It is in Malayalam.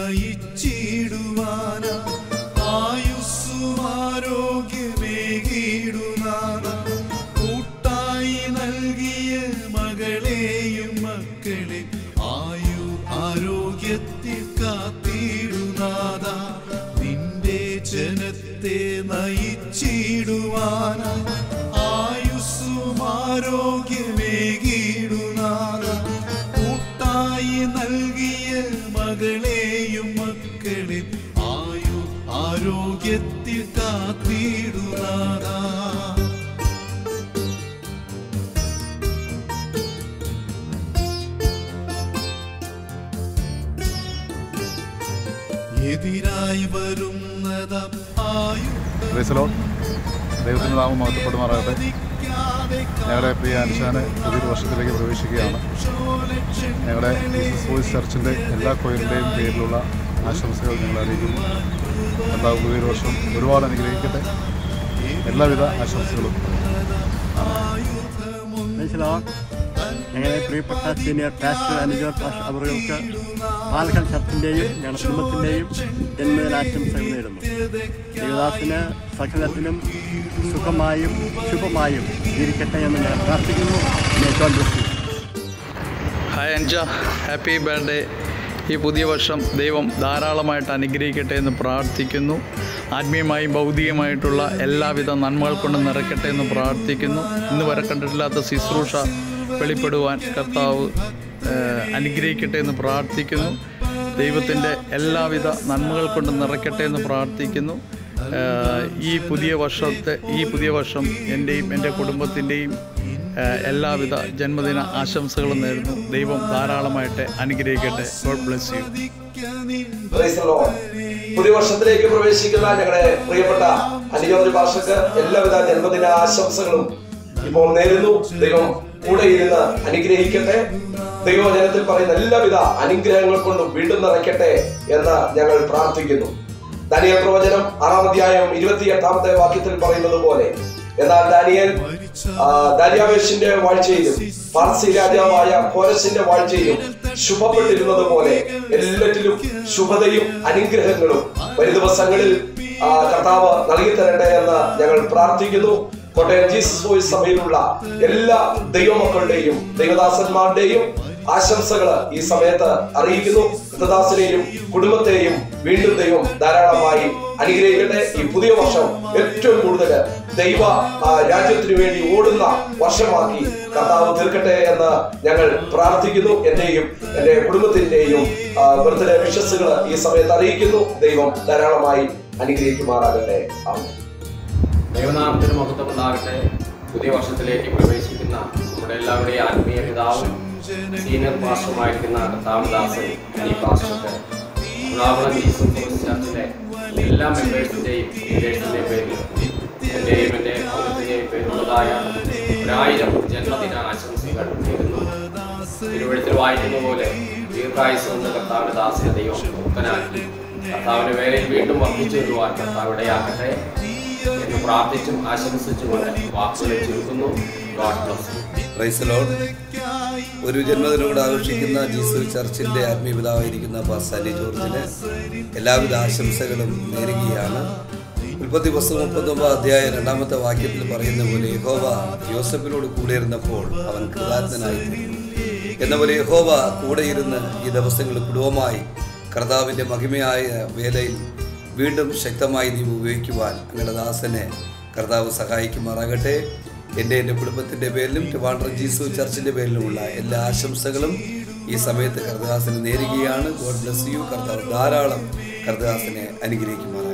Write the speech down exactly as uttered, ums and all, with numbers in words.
നയിച്ചിടുവാന ആയുസ്സും ആരോഗ്യമേകിടുനാഥ കൂട്ടായി നൽകിയ മകളെയും മക്കളെ ആയു ആരോഗ്യത്തിൽ കാത്തിടുനാഥ നിന്റെ ജനത്തെ നയിച്ചിടുവാന ആയുസ്സും ആരോഗ്യമേകിടുനാഥ കൂട്ടായി നൽകിയ മകളെയും മക്കളെ ആയു ആരോഗ്യത്തിൽ കാത്തിടുനാഥ എതിരായി വരുന്നതാം ആയുധം ദൈവത്തിൻ്റെ നാമം മഹത്വപ്പെടുമാറാകട്ടെ. ഞങ്ങളുടെ പ്രിയ അനുശാനെ പുതിയൊരു വർഷത്തിലേക്ക് പ്രവേശിക്കുകയാണ്. ഞങ്ങളുടെ ജീസസ് വോയിസ് ചർച്ചിൻ്റെ എല്ലാ കൊയറിൻ്റെയും പേരിലുള്ള ആശംസകൾ ഞങ്ങൾ അറിയിക്കുന്നു. കർത്താവ് പുതിയൊരു വർഷം ഒരുപാട് അനുഗ്രഹിക്കട്ടെ. എല്ലാവിധ ആശംസകളും. ഞങ്ങളുടെ പ്രിയപ്പെട്ട സീനിയർ പാസ്റ്റർ അനുജർ പാസ്റ്റർ അവർക്ക് പാലക്കാട് ചർച്ചിൻ്റെയും ഞങ്ങളുടെ കുടുംബത്തിൻ്റെയും ജന്മദിനാശംസകൾ നേരുന്നു. ദേവദാസിന് സകലത്തിനും സുഖമായും ശുഭമായും ജീവിക്കട്ടെ എന്ന് ഞാൻ പ്രാർത്ഥിക്കുന്നു. Hi Anja, happy birthday. ഈ പുതിയ വർഷം ദൈവം ധാരാളമായിട്ട് അനുഗ്രഹിക്കട്ടെ എന്ന് പ്രാർത്ഥിക്കുന്നു. ആത്മീയമായും ഭൗതികമായിട്ടുള്ള എല്ലാവിധ നന്മകൾ കൊണ്ട് നിറയ്ക്കട്ടെ എന്ന് പ്രാർത്ഥിക്കുന്നു. ഇന്ന് വരെ കണ്ടിട്ടില്ലാത്ത ശുശ്രൂഷ വെളിപ്പെടുവാൻ കർത്താവ് അനുഗ്രഹിക്കട്ടെ എന്ന് പ്രാർത്ഥിക്കുന്നു. ദൈവത്തിൻ്റെ എല്ലാവിധ നന്മകൾ കൊണ്ട് നിറയ്ക്കട്ടെ എന്ന് പ്രാർത്ഥിക്കുന്നു. ഈ പുതിയ വർഷത്തെ ഈ പുതിയ വർഷം എൻ്റെയും എൻ്റെ കുടുംബത്തിൻ്റെയും എല്ലാവിധ ജന്മദിന ആശംസകളും നേരുന്നു. ദൈവം ധാരാളമായിട്ട് അനുഗ്രഹിക്കട്ടെ. God bless you. പുതിയ വർഷത്തിലേക്ക് പ്രവേശിക്കുന്ന ഞങ്ങളുടെ പ്രിയപ്പെട്ട അനുജോർജ് പാസ്റ്റർക്ക് എല്ലാവിധ ജന്മദിന ആശംസകളും ഇപ്പോൾ നേരുന്നു. ദൈവം കൂടെ ഇരുന്ന് അനുഗ്രഹിക്കട്ടെ. ദൈവവചനത്തിൽ പറയുന്ന എല്ലാവിധ അനുഗ്രഹങ്ങൾ കൊണ്ടും വീണ്ടും നിറയ്ക്കട്ടെ എന്ന് ഞങ്ങൾ പ്രാർത്ഥിക്കുന്നു. ദാനിയേൽ പ്രവചനം ആറാം അധ്യായം ഇരുപത്തി എട്ടാമത്തെ വാക്യത്തിൽ പറയുന്നത് പോലെ എന്നാൽ ദാനിയേൽ ദാര്യാവേശിന്റെ വാഴ്ചയിലും പാർസി രാജാവായ കോരസിന്റെ വാഴ്ചയിലും ശുഭപ്പെട്ടിരുന്നത് പോലെ എല്ലാറ്റിലും ശുഭതയും അനുഗ്രഹങ്ങളും വരും ദിവസങ്ങളിൽ കർത്താവ് നൽകി തരട്ടെ എന്ന് ഞങ്ങൾ പ്രാർത്ഥിക്കുന്നു. കോട്ടയം ജീസസ് വോയിസ് സഭയിലുള്ള എല്ലാ ദൈവമക്കളുടെയും ദൈവദാസന്മാരുടെയും ആശംസകൾ ഈ സമയത്ത് അറിയിക്കുന്നു. കൃതദാസനെയും കുടുംബത്തെയും വീണ്ടും ദൈവം ധാരാളമായി അനുഗ്രഹിക്കട്ടെ. ഈ പുതിയ വർഷം ഏറ്റവും കൂടുതൽ ദൈവ രാജ്യത്തിനു വേണ്ടി ഓടുന്ന വർഷമാക്കി കർത്താവ് തീർക്കട്ടെ എന്ന് ഞങ്ങൾ പ്രാർത്ഥിക്കുന്നു. എന്റെയും എന്റെ കുടുംബത്തിന്റെയും ബർത്ത്ഡേ വിഷസ്സുകൾ ഈ സമയത്ത് അറിയിക്കുന്നു. ദൈവം ധാരാളമായി അനുഗ്രഹിക്കുമാറാകട്ടെ. ആമേൻ. ദൈവനാമത്തിന് മഹത്വം ഉണ്ടാകട്ടെ. പുതിയ വർഷത്തിലേക്ക് പ്രവേശിക്കുന്ന നമ്മുടെ എല്ലാവരുടെയും ആത്മീയ പിതാവും സീനിയർ പാസ്റ്ററുമായിരിക്കുന്ന കർത്താവദാസൻ അനി പാസ്റ്റർക്ക് എറണാകുളം ജീസസ് വോയിസ് ചർച്ചിലെ എല്ലാ മെമ്പേഴ്സിൻ്റെയും ലീഡേഴ്സിൻ്റെയും പേരിൽ എൻ്റെയും എൻ്റെ കുടുംബത്തിൻ്റെയും പേരിലുള്ളതായ ഒരായിരം ജന്മദിന ആശംസകൾ നേരുന്നു. തിരുവഴുത്തിൽ വായിക്കുന്ന പോലെ ദീർഘായുസ് കൊണ്ട് കർത്താവിൻ്റെ ദാസനെ ദൈവം മുക്തനാക്കി കർത്താവിൻ്റെ വേലയിൽ വീണ്ടും വർദ്ധിച്ചു വരുവാൻ കർത്താവ് ഇടയാക്കട്ടെ എന്ന് പ്രാർത്ഥിച്ചും ആശംസിച്ചുകൊണ്ട് വാക്കുകളെ ചുരുക്കുന്നു. God bless you. Praise the Lord. ഒരു ജന്മദിനോട് ആഘോഷിക്കുന്ന ജീസസ് ചർച്ചിൻ്റെ ആത്മീയ പിതാവായിരിക്കുന്ന പാസ്റ്റർ അലി ജോർജിന് എല്ലാവിധ ആശംസകളും നേരുകയാണ്. ഉൽപ്പത്തി പുസ്തകം മുപ്പത്തൊമ്പത് അധ്യായം രണ്ടാമത്തെ വാക്യത്തിൽ പറയുന്ന പോലെ യഹോവ യോസഫിനോട് കൂടെയിരുന്നപ്പോൾ അവൻ കൃതാർത്ഥനായി എന്ന പോലെ യഹോവ കൂടെയിരുന്ന് ഈ ദിവസങ്ങൾ കുടുംബമായി കർത്താവിൻ്റെ മഹിമയായ വേലയിൽ വീണ്ടും ശക്തമായി നീ ഉപയോഗിക്കുവാൻ അങ്ങയുടെ ദാസനെ കർത്താവ് സഹായിക്കുമാറാകട്ടെ. എൻ്റെ എൻ്റെ കുടുംബത്തിൻ്റെ പേരിലും ട്രിവാൻഡ്രം ജീസസ് ചർച്ചിൻ്റെ പേരിലുമുള്ള എല്ലാ ആശംസകളും ഈ സമയത്ത് കർത്തദാസനെ നേരുകയാണ്. God bless you. കർത്താവ് ധാരാളം കർത്തദാസനെ അനുഗ്രഹിക്കുമാറാകട്ടെ.